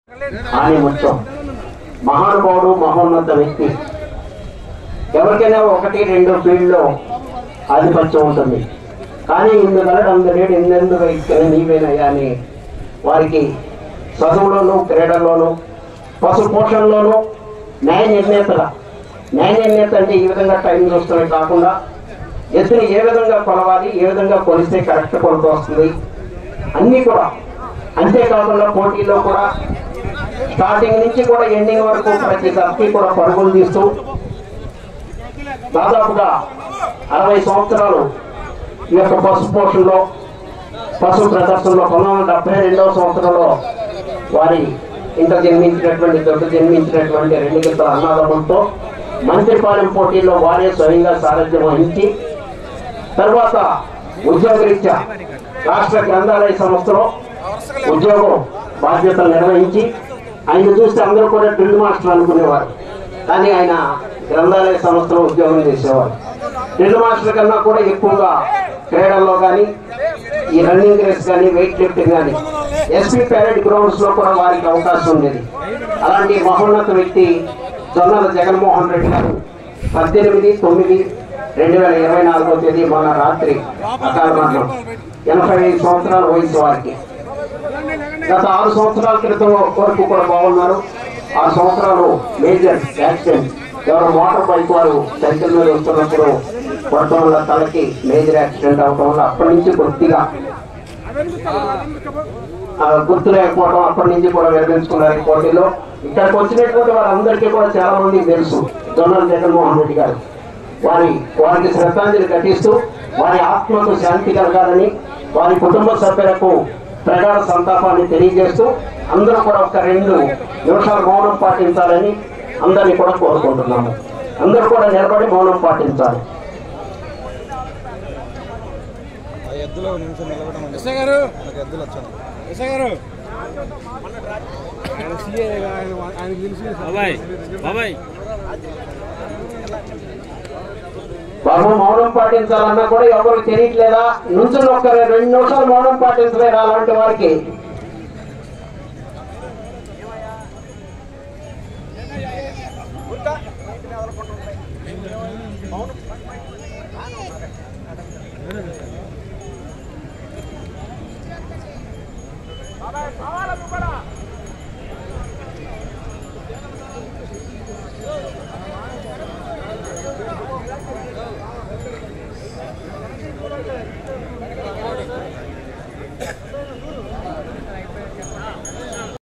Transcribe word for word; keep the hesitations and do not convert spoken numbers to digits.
ఆని ముత్యం మహానుభావుడు, మహోన్నత వ్యక్తి. ఎవరికైనా ఒకటి రెండు ఫీల్డ్లో ఆధిపత్యం ఉంటుంది, కానీ ఇందువల్ల అందరేడు ఇందెందుకు ఇక్కడ నీవేనయ్యా అని వారికి చదువులోను, క్రీడల్లోనూ, పశు పోషణలోనూ న్యాయ నిర్ణేతగా. న్యాయ నిర్ణేత అంటే ఈ విధంగా టైం చూస్తున్నవి కాకుండా ఎత్తుని ఏ విధంగా కొలవాలి, ఏ విధంగా కొలిస్తే కరెక్ట్ కొలత వస్తుంది అన్నీ కూడా. అంతేకాకుండా పోటీల్లో కూడా స్టార్టింగ్ నుంచి కూడా ఎండింగ్ వరకు ప్రతి దశకి కూడా పరుగులు తీస్తూ దాదాపుగా అరవై సంవత్సరాలు ఈ యొక్క పశు పోషణలో, పశు ప్రదర్శనలో పంతొమ్మిది వందల డెబ్బై రెండవ సంవత్సరంలో వారి ఇంట జన్మించినటువంటి దొడ్డ జన్మించినటువంటి రెండు గిత్తల అన్నదమ్ములతో మంత్రిపాలెం పోటీల్లో వారే స్వయంగా సారథ్యం వహించి తర్వాత ఉద్యోగరీత్యా రాష్ట్ర గ్రంథాలయ సంస్థలో ఉద్యోగం బాధ్యతలు నిర్వహించి ఆయన చూస్తే అందరూ కూడా డ్రిల్ మాస్టర్ అనుకునేవారు, కానీ ఆయన గ్రంథాలయ సంస్థలో ఉద్యోగం చేసేవారు. డ్రిల్ మాస్టర్ కన్నా కూడా ఎక్కువగా క్రీడల్లో కానీ, ఈ రన్నింగ్ రేస్ కానీ, వెయిట్ లిఫ్టింగ్ కానీ ఎస్పీ ప్యారెడ్ గ్రౌండ్స్ లో కూడా వారికి అవకాశం ఉండేది. అలాంటి మహోన్నత వ్యక్తి జొన్నల జగన్మోహన్ రెడ్డి గారు పద్దెనిమిది తొమ్మిది రెండు వేల ఇరవై నాలుగో తేదీ మొన్న రాత్రి అకాల మరణం, ఎనభై ఐదు సంవత్సరాల వయసు వారికి. గత ఆరు సంవత్సరాల క్రితం వరకు కూడా బాగున్నారు. ఆరు సంవత్సరాలు మేజర్ యాక్సిడెంట్, ఎవరు మోటార్ బైక్ వారు సైకిల్ మీద వస్తున్నప్పుడు పడటం వల్ల తలకి మేజర్ యాక్సిడెంట్ అవడం వల్ల అప్పటి నుంచి కొద్దిగా గుర్తు లేకపోవడం, అప్పటి నుంచి కూడా విరమించుకున్నారు ఈ పోటీలో. ఇక్కడికి వచ్చినటువంటి వారందరికీ కూడా చాలా మందికి తెలుసు జొన్నల జగన్మోహన్ రెడ్డి గారు. వారి వారికి శ్రద్ధాంజలి ఘటిస్తూ వారి ఆత్మకు శాంతి కలగాలని, వారి కుటుంబ సభ్యులకు ప్రగాఢ సంతాపాన్ని తెలియజేస్తూ అందరూ కూడా ఒక రెండు నిమిషాలు మౌనం పాటించాలని అందరినీ కూడా కోరుకుంటున్నాము. అందరూ కూడా నిలబడి మౌనం పాటించాలి. బాబు మౌనం పాటించాలన్నా కూడా ఎవరికి తెలియట్లేదా? నుంచుని ఒక రెండు నిమిషాలు మౌనం పాటించలేరు అలాంటి వారికి.